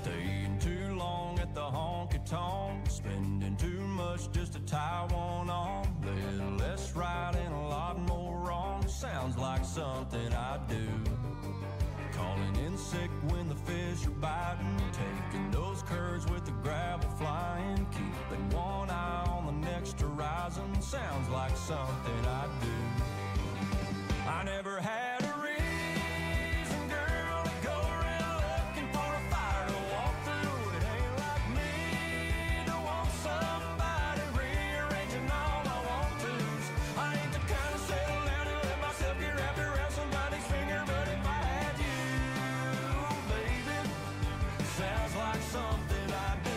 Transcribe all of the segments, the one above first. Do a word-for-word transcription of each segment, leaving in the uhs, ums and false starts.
Staying too long at the honky-tonk, spending too much just to tie one on. Little less right and a lot more wrong. Sounds like something I do. Calling in sick when the fish are biting, taking those curves with the gravel flying, keeping one eye on the next horizon. Sounds like something I do. I never had a reason, girl, to go around looking for a fire to walk through. It ain't like me to want somebody rearranging all my want-tos. I ain't the kind to settle down and let myself get wrapped around somebody's finger, but if I had you, baby, sounds like something I do.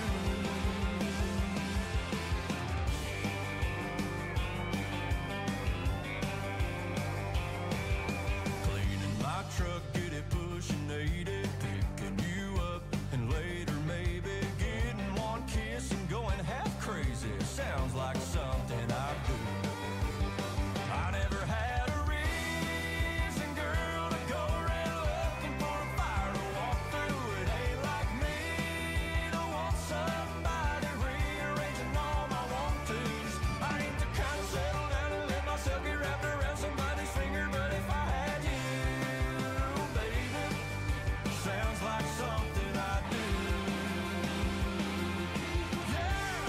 Truck, get it pushing eighty, picking you up, and later maybe getting one kiss and going half crazy. Sounds like something I do. I never had a reason, girl, to go around looking for a fire to walk through. It ain't like me to want somebody rearranging all my want-tos. I ain't the kind to settle down and let myself get wrapped around somebody's finger, but if I had you, sounds like something I do. Yeah!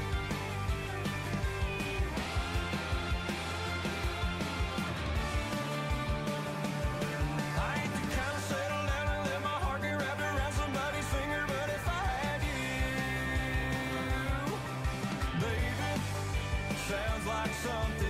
I ain't the kind to settle down and let my heart get wrapped around somebody's finger, but if I had you, baby, sounds like something